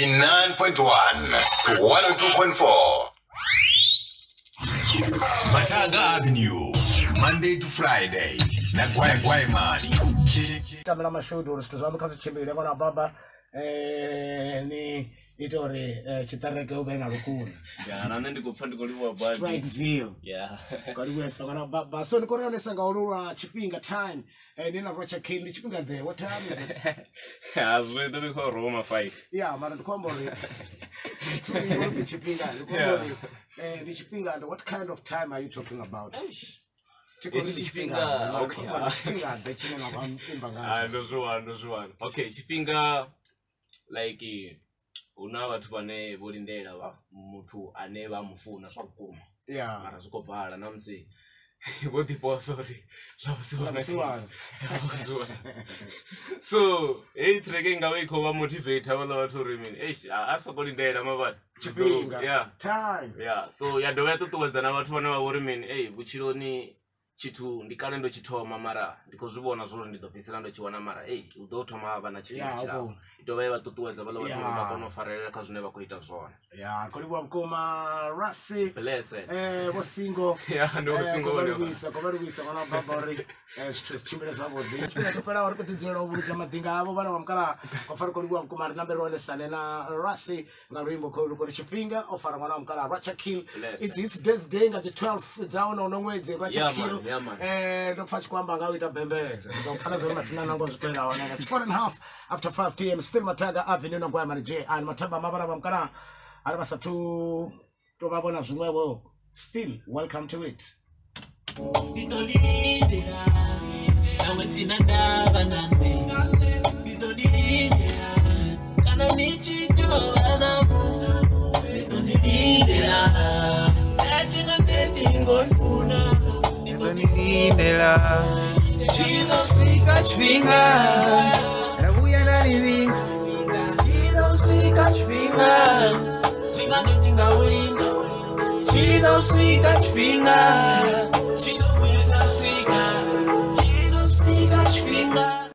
89.1 to 102.4. Mataga Avenue, Monday to Friday. Na Gwai Mani. Tamla mashudu usituzame kazi chimbile ngona baba ni itore chitareke ube na rukuni. Yeah, na ndi kufandi kuliwa baba. Strike view. Yeah. Karibu sana ngona baba. So niko naona sanga ulura chipinga time. Nina rocha kindi chipinga there. What time is it? Azwe to be called Roma 5. Yeah, mara tukombole. Tuni chipinga. Tukombole. Ni chipinga. What kind of time are you talking about? It's Chipinga. Okay. Ndozwana. Okay, Chipinga like una watu bane bolindela wa mtu ane ba mufuna swakuma. Yeah. Mara zikopala namsi. Bodi sorry. So, treke ngawe ko ba motivate wala watu remain. Asa bolindela mabati. Chipinga. Yeah. Time. Yeah. So ya dowe tutuweza na watu bana wa remain. Buchironi chitu ndikale ndo chitoma mara ndikozibona zolo ndidopisira ndo chiwana mara udotoma abana chipinga itobe batutuweza balo watu bakono farela kazune bakoita zona kolibwa mkoma rasi blessed bosingo ndo bosingo kobarubisa kona babori chimbele zabo chipinga topera wari kutizira uburi madinga abo bana bamkara kofar kolibwa mkoma number 1 sanena rasi ngarimbo ko chipinga ofara mwana mkara Racha Kill it's death day ngati 12 down on mwezi Racha Kill don't fetch kwamba ngawe itabembe ngofana zona matina nango zikwenda wana it's 4:30 after 5 p.m. still Mataga Avenue na Gwai Mani J and mataba mabara bamkana arabasa to babona zumwebo still welcome to it bitolindira nawe zinandaba nande bitolindira kana nichito anabu bitolindira natingo ifuna bitolindira chizosika chpinga rabuya nalivinga chizosika chpinga tinga ulinga chizosika chpinga chizosika chpinga